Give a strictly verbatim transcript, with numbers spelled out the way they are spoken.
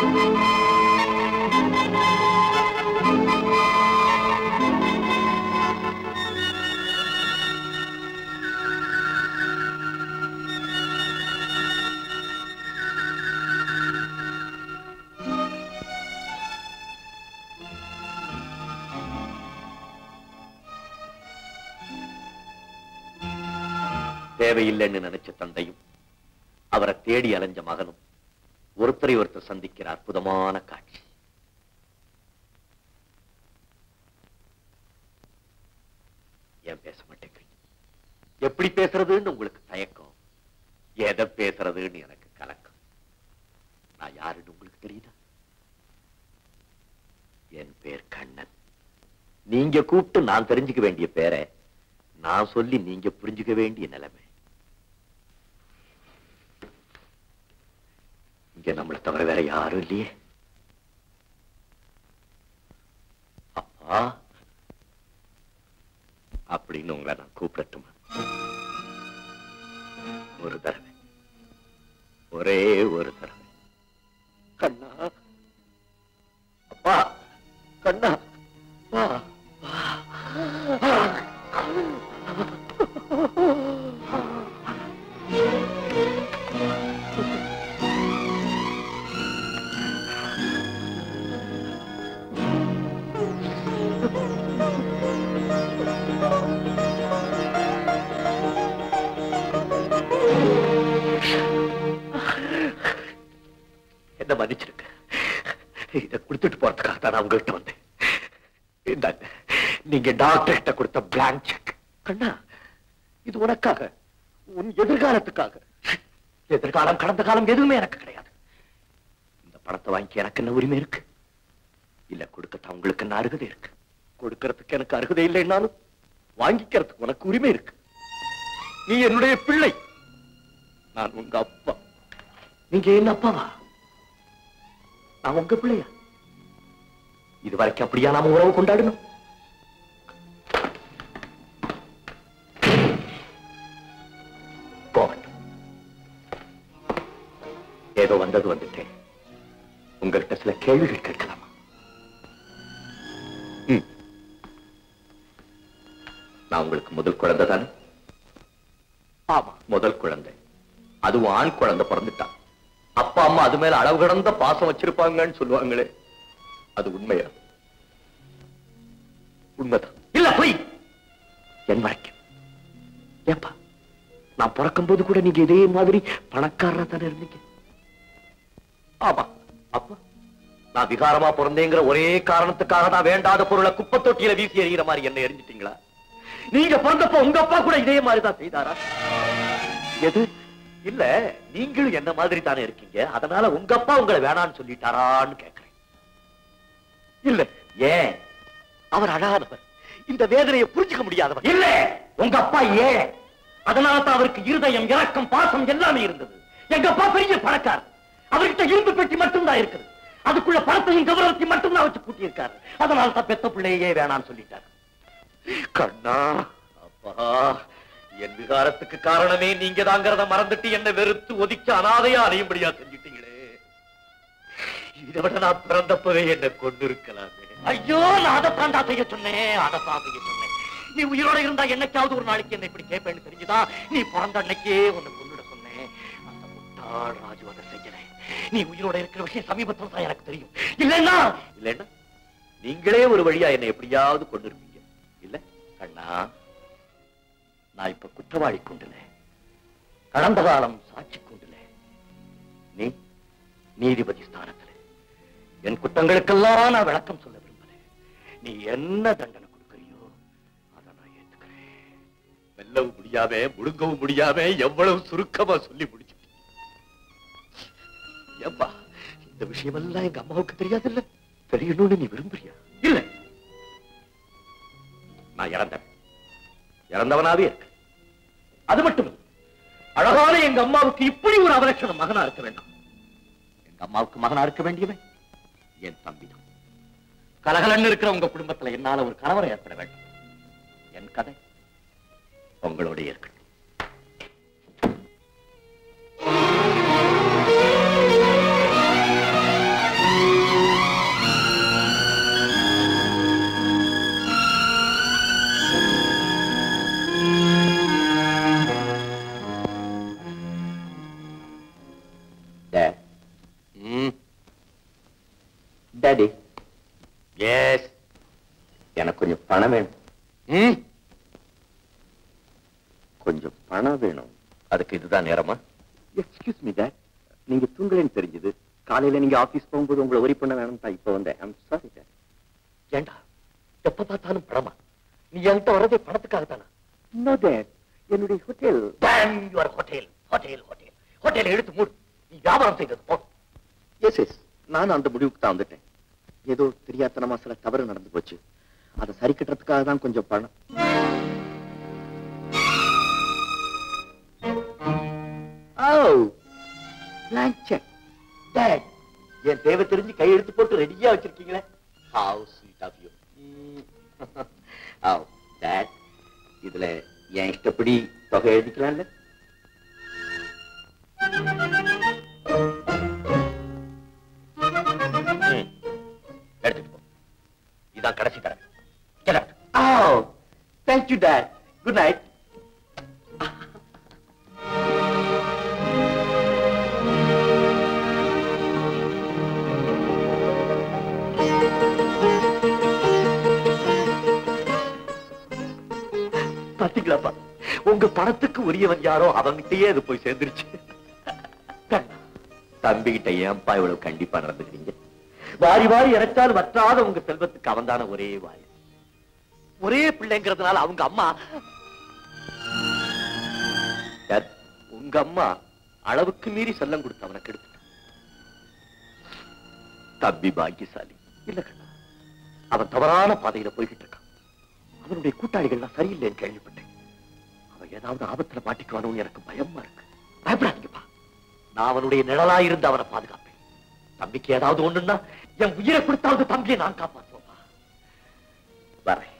தேவையில்லைன்னு நினைச்ச தந்தையும் அவரை தேடி அலைஞ்ச மகனும் ஒருத்தரை ஒருத்தர் சந்திக்கிற அற்புதமான காட்சி. ஏன் பேச மாட்டேங்கிறீங்க? எப்படி பேசுறதுன்னு உங்களுக்கு தயக்கம், எதை பேசுறதுன்னு எனக்கு கலக்கம். நான் யாருன்னு உங்களுக்கு தெரியுதா? என் பேர் கண்ணன். நீங்க கூப்பிட்டு நான் தெரிஞ்சுக்க வேண்டிய பேரை நான் சொல்லி நீங்க புரிஞ்சுக்க வேண்டிய நிலைமை. இங்க நம்மளை தவிர வேற யாரும் இல்லையே. அப்பா அப்படின்னு உங்களை நான் கூப்பிடட்டுமா? ஒரு தடவை, ஒரே ஒரு தடவை. கண்ணா, அப்பா, கண்ணா, வா, வா. என்ன மன்னிச்சிருக்க. இதை கொடுத்துட்டு போறதுக்காக தான் நான் உங்ககிட்ட வந்தேன். இந்தாங்க, நீங்க டாக்டர் கிட்ட கொடுத்த பிளாங்க் செக். கண்ணா, இது உனக்காக, உன் எதிர்காலத்துக்காக. எதிர்காலம் கடந்த காலம் எதுவுமே எனக்கு கிடையாது. இந்த பணத்தை வாங்கி எனக்கு என்ன உரிமை இருக்கு? இல்ல கொடுக்கத்தான் உங்களுக்கு என்ன அருகதை இருக்கு? கொடுக்கறதுக்கு எனக்கு அருகதை இல்லைன்னாலும் வாங்கிக்கிறதுக்கு உனக்கு உரிமை இருக்கு. நீ என்னுடைய பிள்ளை, நான் உங்க அப்பா. நீங்க என்ன அப்பாவா? நான் உங்க பிள்ளையா? இது வரைக்கும் அப்படியா நாம உறவு கொண்டாடணும்? போகட்டும், ஏதோ வந்தது வந்துட்டேன். உங்ககிட்ட சில கேள்விகள் கேட்கலாமா? நான் உங்களுக்கு முதல் குழந்தை தானே? ஆமா, முதல் குழந்தை. அதுவும் ஆண் குழந்தை பிறந்துட்டான். அப்பா அம்மா அது மேல அளவு கடந்த பாசம் வச்சிருப்பாங்கன்னு சொல்லுவாங்களே, அது உண்மையா? உண்மைதான். இல்ல போய் என் வரைக்கும். ஏப்பா, நான் பிறக்கும் போது கூட நீங்க இதே மாதிரி பணக்காரரா தானே இருந்தீங்க? ஆமா. அப்பா, நான் விகாரமா பிறந்தேங்கிற ஒரே காரணத்துக்காக தான் வேண்டாத பொருளை குப்பை தொட்டியில வீசி எறிகிற மாதிரி என்ன எரிஞ்சிட்டீங்களா? நீங்க பிறந்தப்ப உங்க அப்பா கூட இதே மாதிரிதான் செய்தாரா? எது? இல்ல, நீங்களும் என்ன மாதிரி தானே இருக்கீங்க, அதனால உங்க அப்பா உங்களை வேணான்னு சொல்லிட்டாரான்னு கேட்கிறேன். இல்ல. ஏன்? அவர் அழாதவர், இந்த வேதனையை புரிஞ்சுக்க முடியாதவர். இல்ல, உங்க அப்பா ஏன்? அதனால தான் அவருக்கு இருதயம், இரக்கம், பாசம் எல்லாமே இருந்தது. எங்க அப்பா பெரிய பணக்காரர். அவர்கிட்ட இரும்பு பெட்டி மட்டும்தான் இருக்குது. அதுக்குள்ள பணத்தையும் கௌரவத்தையும் மட்டும்தான் வச்சு கூட்டி இருக்காரு. அதனால தான் பெத்த பிள்ளையே வேணான்னு சொல்லிட்டாரு. கண்ணா, அப்பா, என் விகாரத்துக்கு காரணமே நீங்க தாங்கிறத மறந்துட்டு என்ன வெறுத்து ஒதுக்கி அனாதையா அடையும்படியா செஞ்சிட்டீங்களே. இதை விட நான் பிறந்தப்பவே என்ன கொண்டு இருக்கலாமே. ஐயோ, நான் அதைத்தாண்டா செய்ய சொன்னேன், அதைத்தான் செய்ய சொன்னேன். நீ உயிரோட இருந்தா என்னைக்காவது ஒரு நாளைக்கு என்ன இப்படி கேட்பேன்னு தெரிஞ்சுதா நீ பிறந்த அன்னைக்கே உன்னை கொண்டுட சொன்னேன். அந்த முட்டாள் ராஜு அதை செய்யறேன். நீ உயிரோட இருக்கிற விஷயம் சமீபத்தில் தான் எனக்கு தெரியும். இல்லைன்னா இல்லைன்னா நீங்களே ஒரு வழியா என்னை எப்படியாவது கொண்டு இருப்பீங்க. இல்ல கண்ணா, நான் இப்ப குற்றவாளி கொண்டுல, கடந்த காலம் சாட்சி கொண்டுல, நீ நீதிபதி ஸ்தானத்துல. என் குற்றங்களுக்கெல்லாம் நான் விளக்கம் சொல்ல விரும்பல. நீ என்ன தண்டனை கொடுக்கறியோ அதை நான் ஏத்துக்கிறேன். வெல்லவும் முடியாம முழுங்கவும் முடியாம எவ்வளவு சுருக்கமா சொல்லி முடிச்சு. ஏப்பா, இந்த விஷயம் எல்லாம் எங்க அம்மாவுக்கு தெரியாது இல்ல? தெரியணும்னு நீ விரும்புறியா? இல்ல, நான் இறந்தேன், இறந்தவனாவே இருக்கு. அது மட்டும் அழகான எங்க அம்மாவுக்கு இப்படி ஒரு அவலட்சணம் மகனா இருக்க வேண்டாம். எங்க அம்மாவுக்கு மகனா இருக்க வேண்டியவன் என் தம்பிதான். கலகலன்னு இருக்கிற உங்க குடும்பத்துல என்னால ஒரு கணவரை ஏற்பட வேண்டும். என் கதை உங்களோட இருக்கட்டும். டாடி. எஸ். எனக்கு கொஞ்சம் பணம் வேணும். கொஞ்சம் பணம் வேணும். அதுக்கு இதுதான் நேரமா? Excuse me dad. நீங்க தூங்கலன்னு தெரிஞ்சது. காலையில நீங்க ஆபீஸ் போகும்போது உங்களை ஒரி பண்ண வேணும் தான் இப்ப வந்தேன். I'm sorry dad. ஏண்டா எப்ப பார்த்தாலும் பணமா? நீ என்கிட்ட வரதே பணத்துக்காக தானா? No dad. என்னுடைய hotel. Damn your hotel. Hotel hotel hotel எடுத்து மூடு. நீ வியாபாரம் செய்தது போ. Yes yes. நான் அந்த முடிவுக்கு தான் வந்துட்டேன். ஏதோ தெரியாதனமா சில தவறு நடந்து போச்சு. அதை சரி கட்டுறதுக்காக தான் கொஞ்சம் பணம். Oh blank check. டாட், என் தேவை தெரிஞ்சு கையெழுத்து போட்டு ரெடியா வச்சிருக்கீங்களே. How sweet of you. Oh, dad, இதுல என் இஷ்டப்படி தொகை எழுதிக்கலாம்ல? எடுத்துட்டு போ. இதான் கடைசி தடவை. Get out. Oh, thank you, Dad. Good night. பாத்தீங்களாப்பா, உங்க பணத்துக்கு உரியவன் யாரோ அவங்கிட்டயே அது போய் சேர்ந்துருச்சு. தம்பிகிட்ட ஏன்பா இவ்வளவு கண்டிப்பா நடந்துக்கிறீங்க? வாரி வாரி இறைச்சாலும் வற்றாத உங்க செல்வத்துக்கு அவன் தானே ஒரே வாரி. ஒரே பிள்ளைங்கிறதுனால அவங்க அம்மா உங்க அம்மா அளவுக்கு மீறி செல்லம் கொடுத்து அவனை கெடுத்து. தம்பி பாக்கியசாலி இல்ல கண்ணா, அவன் தவறான பாதையில போய்கிட்டு இருக்கான். அவனுடைய கூட்டாளிகள்லாம் சரியில்லைன்னு கேள்விப்பட்டேன். அவன் ஏதாவது ஆபத்துல மாட்டிக்குவானு எனக்கு பயமா இருக்கு. பயப்படாதீங்கப்பா, நான் அவனுடைய நிழலா இருந்து அவனை பாதுகாப்பேன். தம்பிக்கு ஏதாவது ஒண்ணுன்னா என் உயிரை கொடுத்தாவது தம்பியை நான் காப்பாற்றுவேன். வரேன்.